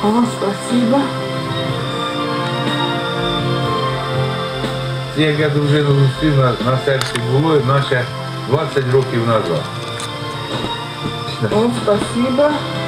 О, спасибо. Як я дружину зустрів, на серці було, наче 20 років назад. О, спасибо.